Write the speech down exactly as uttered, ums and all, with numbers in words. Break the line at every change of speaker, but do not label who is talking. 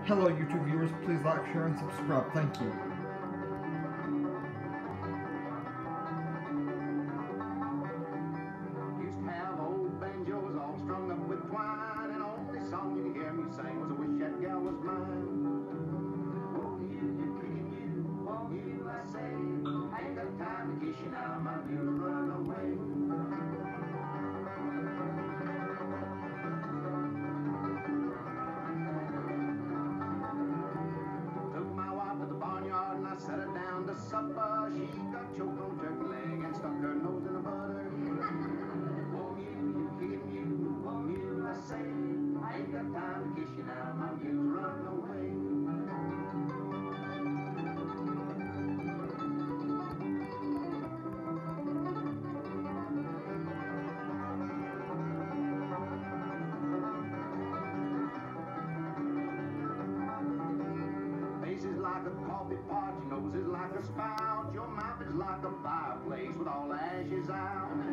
Hello YouTube viewers, please like, share, and subscribe. Thank you.
Used to have old banjos all strung up with twine, and only song you could hear me sing was "I wish that gal was mine." Oh, you, you, kicking you, oh, you, I say, I ain't got time to kiss you now, my mule run away. Took my wife to the barnyard and I set her down to supper. She got choked on turkey leg and stuck her nose in the butter. Oh, mule, you kicking you, oh, mule, I say, I ain't got time to kiss you now, my mule's run away. Like a coffee pot, your nose is like a spout, your mouth is like a fireplace with all the ashes out.